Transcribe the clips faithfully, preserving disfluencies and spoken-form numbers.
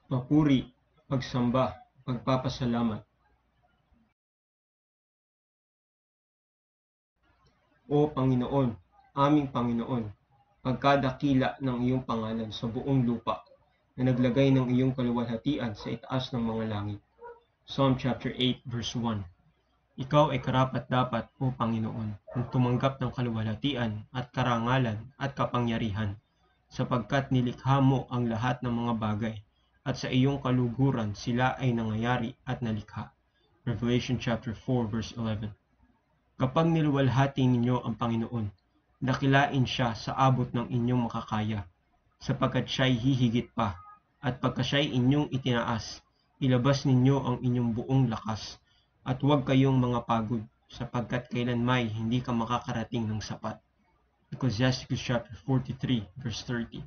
papuri, pagsamba, pagpapasalamat. O Panginoon, aming Panginoon, pagkadakila ng iyong pangalan sa buong lupa, na naglagay ng iyong kaluwalhatian sa itaas ng mga langit. Psalm chapter eight verse one. Ikaw ay karapat-dapat, O Panginoon, kung tumanggap ng kaluwalhatian at karangalan at kapangyarihan, sapagkat nilikha mo ang lahat ng mga bagay, at sa iyong kaluguran sila ay nangyayari at nalikha. Revelation chapter four verse eleven. Kapag niluwalhati ninyo ang Panginoon, dakilain siya sa abot ng inyong makakaya, sapagkat siya'y hihigit pa, at pagka siya'y inyong itinaas, ilabas ninyo ang inyong buong lakas, at huwag kayong mga pagod, sapagkat kailanmay hindi ka makakarating ng sapat. Ecclesiastes chapter forty-three verse thirty.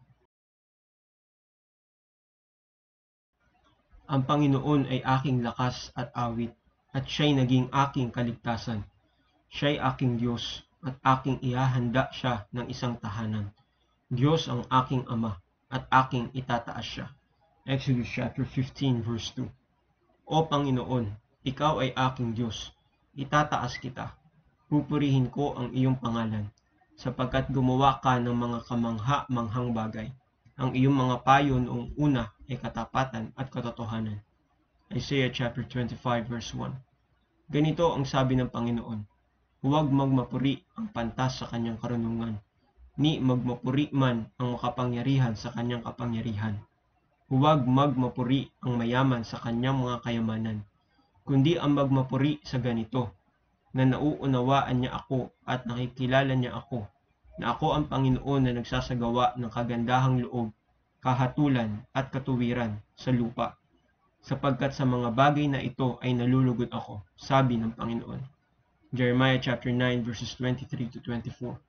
Ang Panginoon ay aking lakas at awit, at siya'y naging aking kaligtasan. Siya'y aking Diyos, at aking ihahanda siya ng isang tahanan. Diyos ang aking Ama, at aking itataas siya. Exodus chapter fifteen verse two. O Panginoon, ikaw ay aking Diyos, itataas kita. Pupurihin ko ang iyong pangalan, sapagkat gumawa ka ng mga kamangha-manghang bagay. Ang iyong mga payo noong una ay katapatan at katotohanan. Isaiah chapter twenty-five verse one. Ganito ang sabi ng Panginoon, huwag magmapuri ang pantas sa kanyang karunungan, ni magmapuri man ang makapangyarihan sa kanyang kapangyarihan. Huwag magmapuri ang mayaman sa kanyang mga kayamanan, kundi ang magmapuri sa ganito, na nauunawaan niya ako at nakikilala niya ako, na ako ang Panginoon na nagsasagawa ng kagandahang loob, kahatulan at katuwiran sa lupa. Sapagkat sa mga bagay na ito ay nalulugod ako, sabi ng Panginoon. Jeremiah chapter nine verses twenty-three to twenty-four.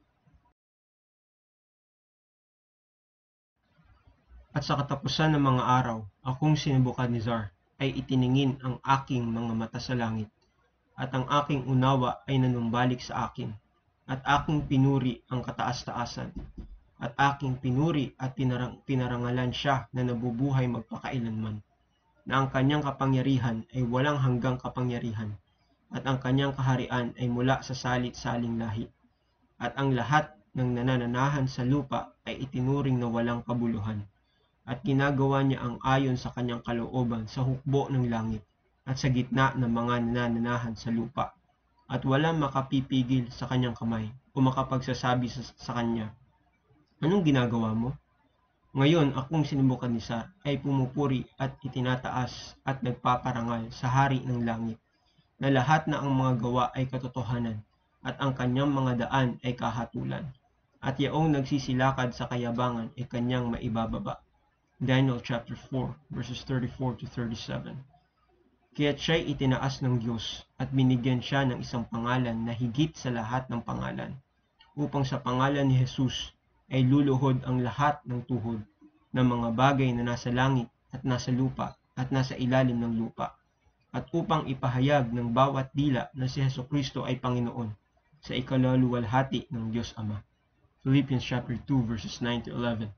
At sa katapusan ng mga araw, akong si Nebuchadnezzar ay itiningin ang aking mga mata sa langit, at ang aking unawa ay nanumbalik sa akin, at aking pinuri ang kataas-taasan, at aking pinuri at pinarang, pinarangalan siya na nabubuhay magpakailanman, na ang kanyang kapangyarihan ay walang hanggang kapangyarihan, at ang kanyang kaharian ay mula sa salit-saling lahi, at ang lahat ng nanananahan sa lupa ay itinuring na walang kabuluhan, at ginagawa niya ang ayon sa kanyang kalooban sa hukbo ng langit, at sa gitna ng mga nanananahan sa lupa, at walang makapipigil sa kanyang kamay, o makapagsasabi sa, sa kanya, anong ginagawa mo? Ngayon akong si Nebuchadnezzar ay pumupuri at itinataas at nagpaparangal sa hari ng langit, na lahat na ang mga gawa ay katotohanan, at ang kanyang mga daan ay kahatulan, at yaong nagsisilakad sa kayabangan ay kanyang maibababa. Daniel chapter four verses thirty-four to thirty-seven. Kaya't siya'y itinaas ng Diyos, at binigyan siya ng isang pangalan na higit sa lahat ng pangalan, upang sa pangalan ni Jesus ay luluhod ang lahat ng tuhod ng mga bagay na nasa langit at nasa lupa at nasa ilalim ng lupa, at upang ipahayag ng bawat dila na si Jesucristo ay Panginoon sa ikalaluwalhati ng Diyos Ama. Philippians chapter two verses nine to eleven.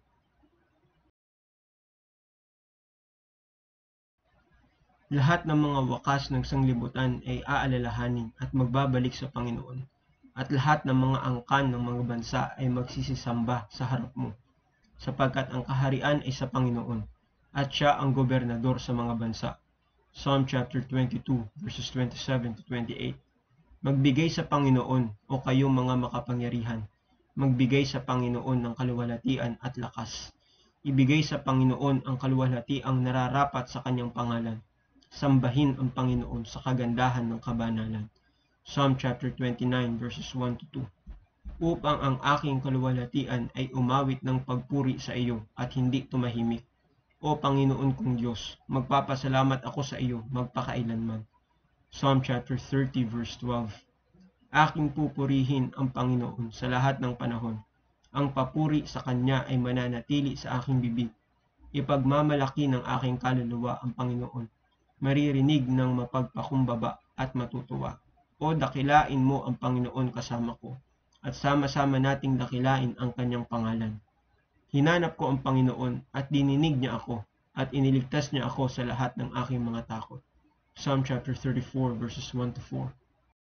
Lahat ng mga wakas ng sanglibutan ay aalalahanin at magbabalik sa Panginoon, at lahat ng mga angkan ng mga bansa ay magsisisamba sa harap mo, sapagkat ang kaharian ay sa Panginoon, at siya ang gobernador sa mga bansa. Psalm chapter twenty-two verses twenty-seven to twenty-eight. Magbigay sa Panginoon, o kayong mga makapangyarihan, magbigay sa Panginoon ng kaluwalhatian at lakas. Ibigay sa Panginoon ang kaluwalhatiang nararapat sa kanyang pangalan. Sambahin ang Panginoon sa kagandahan ng kabanalan. Psalm chapter twenty-nine verses one to two. Upang ang aking kaluwalhatian ay umawit ng pagpuri sa iyo at hindi tumahimik. O Panginoon kong Diyos, magpapasalamat ako sa iyo magpakailanman. Psalm chapter thirty verse twelve. Aking pupurihin ang Panginoon sa lahat ng panahon. Ang papuri sa Kanya ay mananatili sa aking bibig. Ipagmamalaki ng aking kaluluwa ang Panginoon. Maririnig ng mapagpakumbaba at matutuwa. O dakilain mo ang Panginoon kasama ko, at sama-sama nating dakilain ang Kanyang pangalan. Hinanap ko ang Panginoon at dininig niya ako, at iniligtas niya ako sa lahat ng aking mga takot. Psalm chapter thirty-four verses one to four.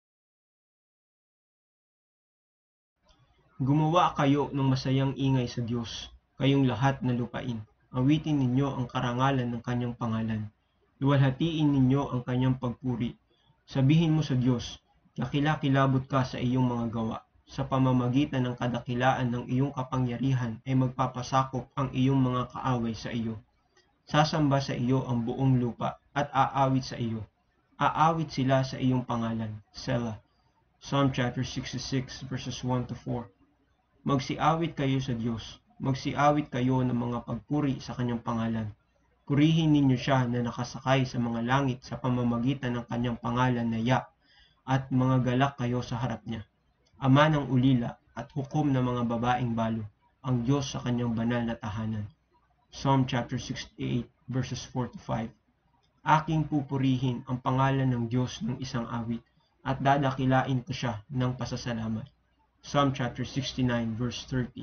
Gumawa kayo ng masayang ingay sa Diyos, kayong lahat na lupain. Awitin ninyo ang karangalan ng kanyang pangalan. Luwalhatiin ninyo ang kanyang pagpuri. Sabihin mo sa Diyos, kakilakilabot ka sa iyong mga gawa. Sa pamamagitan ng kadakilaan ng iyong kapangyarihan ay magpapasakop ang iyong mga kaaway sa iyo. Sasamba sa iyo ang buong lupa at aawit sa iyo. Aawit sila sa iyong pangalan. Selah. Psalm chapter sixty-six verses one to four. Magsiawit kayo sa Diyos. Magsiawit kayo ng mga pagpuri sa kanyang pangalan. Purihin ninyo siya na nakasakay sa mga langit sa pamamagitan ng kanyang pangalan na Ya, at mga galak kayo sa harap niya. Ama ng ulila at hukom ng mga babaeng balo, ang Diyos sa kanyang banal na tahanan. Psalm chapter sixty-eight verses four to five. Aking pupurihin ang pangalan ng Diyos ng isang awit at dadakilain ko siya ng pasasalamat. Psalm chapter sixty-nine verse thirty.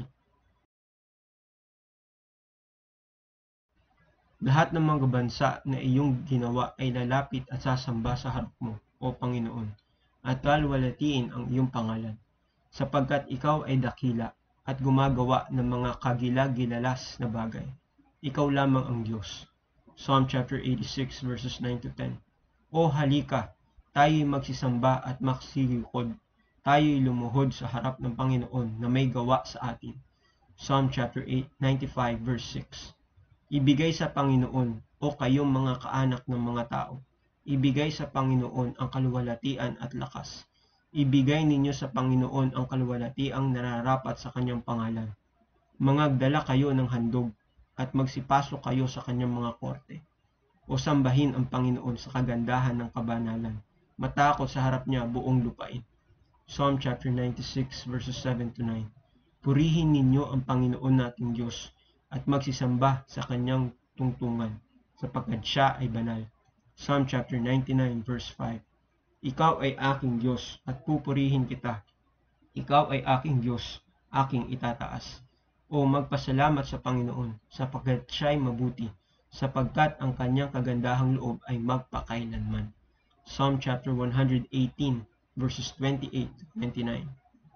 Lahat ng mga bansa na iyong ginawa ay lalapit at sasamba sa harap mo, O Panginoon, at kalwalatiin ang iyong pangalan, sapagkat ikaw ay dakila at gumagawa ng mga kagilag-gilalas na bagay. Ikaw lamang ang Diyos. Psalm chapter eighty-six verses nine to ten. O halika, tayo'y magsisamba at magsihikod. Tayo'y lumuhod sa harap ng Panginoon na may gawa sa atin. Psalm chapter eight, ninety-five verse six. Ibigay sa Panginoon, o kayong mga kaanak ng mga tao. Ibigay sa Panginoon ang kaluwalhatian at lakas. Ibigay ninyo sa Panginoon ang kaluwalhatiang nararapat sa kanyang pangalan. Mangagdala kayo ng handog at magsipasok kayo sa kanyang mga korte. O sambahin ang Panginoon sa kagandahan ng kabanalan. Matakot sa harap niya buong lupain. Psalm chapter ninety-six verses seven to nine. Purihin ninyo ang Panginoon nating Diyos at magsisamba sa kanyang tungtungan, sapagkat siya ay banal. Psalm chapter ninety-nine verse five. Ikaw ay aking Diyos at pupurihin kita. Ikaw ay aking Diyos, aking itataas. O magpasalamat sa Panginoon, sapagkat siya ay mabuti, sapagkat ang kanyang kagandahang loob ay magpakailanman. Psalm chapter one eighteen verses twenty-eight to twenty-nine.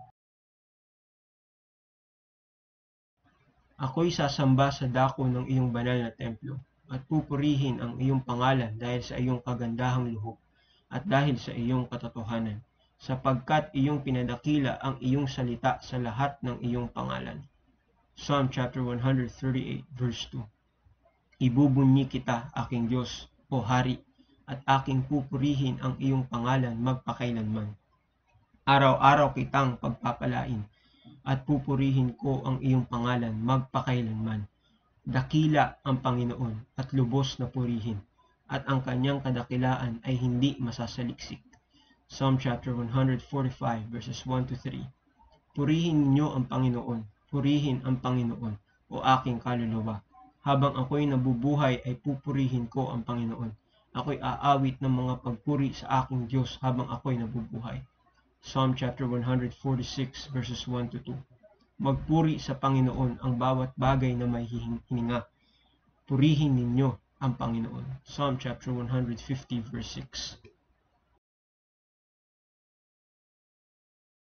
Ako'y sasamba sa dako ng iyong banal na templo at pupurihin ang iyong pangalan dahil sa iyong kagandahang luhok at dahil sa iyong katotohanan, sapagkat iyong pinadakila ang iyong salita sa lahat ng iyong pangalan. Psalm chapter one thirty-eight verse two. Ibubunyi kita, aking Diyos, o Hari, at aking pupurihin ang iyong pangalan magpakailanman. Araw-araw kitang pagpapalain at pupurihin ko ang iyong pangalan magpakailanman. Dakila ang Panginoon at lubos na purihin, at ang kanyang kadakilaan ay hindi masasaliksik. Psalm chapter one forty-five verses one to three. Purihin ninyo ang Panginoon, purihin ang Panginoon, o aking kaluluwa. Habang ako'y nabubuhay ay pupurihin ko ang Panginoon. Ako'y aawit ng mga pagpuri sa aking Diyos habang ako'y nabubuhay. Psalm chapter one forty-six verses one to two. Magpuri sa Panginoon ang bawat bagay na may hininga. Purihin ninyo ang Panginoon. Psalm chapter one fifty verse six.